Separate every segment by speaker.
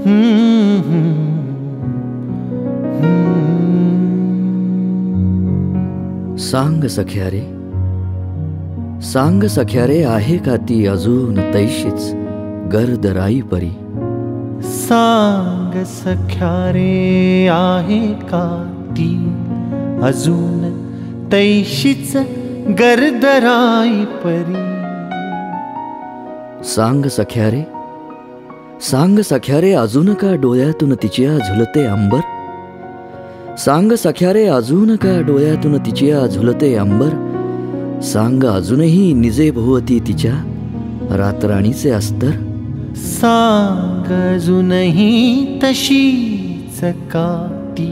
Speaker 1: सांग सख्या रे, सांग सख्या रे, आहे का ती अजून तैशीच गर्द राई परी.
Speaker 2: सांग सख्या रे, आहे का ती अजून तैशीच गर्द राई परी.
Speaker 1: सांग सख्या रे, सांग सख्या रे, अजून का डोळ्यातून तिच्या झुलते अंबर. सांग सख्या रे, अजून का डोळ्यातून तिच्या झुलते अंबर. सांग अजूनही निजे भोवती तिच्या रातराणीचे अस्तर.
Speaker 2: सांग अजूनही तशीच का ती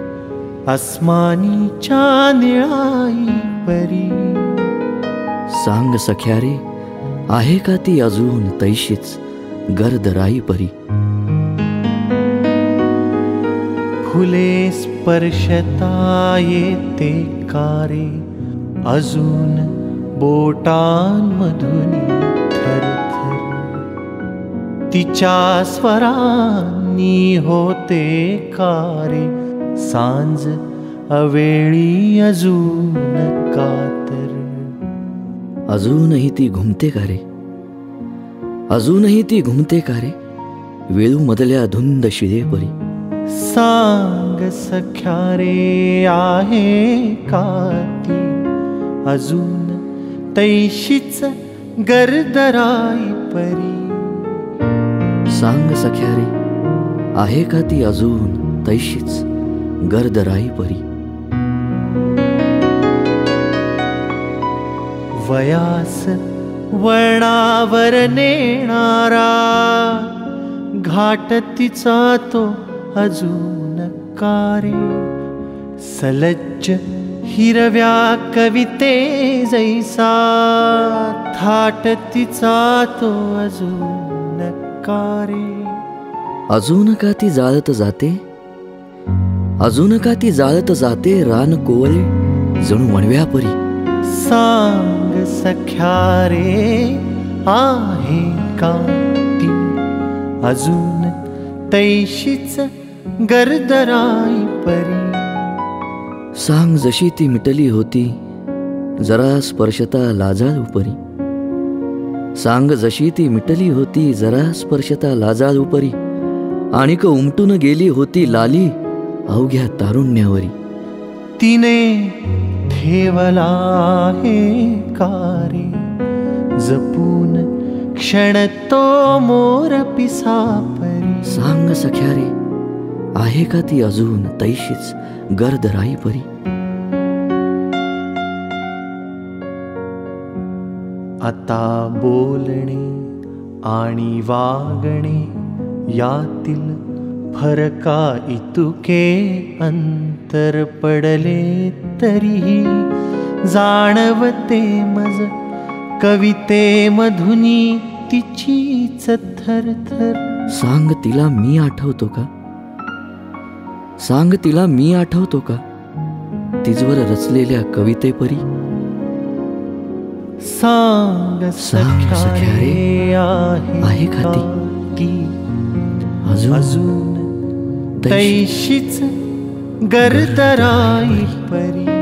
Speaker 2: अस्मानीच्या निळाई परी.
Speaker 1: सांग सख्या रे, आहे का ती अजून तैशीच गर्द राई परी.
Speaker 2: फुले स्पर्शता येते कारे, अजून बोटांमधून थरथर. तिच्या स्वरांनी होते कारे, सांज अवेळी अजून कातर.
Speaker 1: अजूनही ती घुमते का रे, अजूनही ती घुमते का रे, वेळू मधल्या धुंद शिळे परी.
Speaker 2: सांग सख्या रे, आहे का ती अजून तैशीच गर्द राई परी.
Speaker 1: सांग सख्या रे, आहे का ती अजून तैशीच गर्द राई परी.
Speaker 2: वयास वळणावर नेणारा घाट तिचा तो अजून कारे. सलज्ज हिरव्या कविते जैसा थाट तिचा तो अजून कारे.
Speaker 1: अजून का ती जाळत जाते, अजून का ती जाळत जाते, रान कोवळे जणू वणव्या परी.
Speaker 2: सांग सख्या रे, आहे का ती अजून तैशीच गर्द राई परी.
Speaker 1: सांग जशी ती मिटली होती जरा स्पर्शता लाजाळू परी. सांग जशी ती मिटली होती जरा स्पर्शता लाजाळू परी. आणिक उमटून गेली होती लाली अवघ्या तारुण्यावरी.
Speaker 2: तिने ठेवला आहे कारे, जपून क्षण तो मोर पिसा परी.
Speaker 1: सांग सख्या रे, आहे का ती अजून तैशीच गर्द राई परी.
Speaker 2: आता बोलणे आणि वागणे यातील फरका इतुके अंतर पडले तरीही जाणवते मज कविते मधुनी तिचीच थरथर.
Speaker 1: सांग तिला मी आठवतो का, सांग तिला मी आठवतो का, तिजवर रचलेल्या कविते परी.
Speaker 2: सांग सख्या रे, आहे का ती अजून तैशीच गर्द राई परी.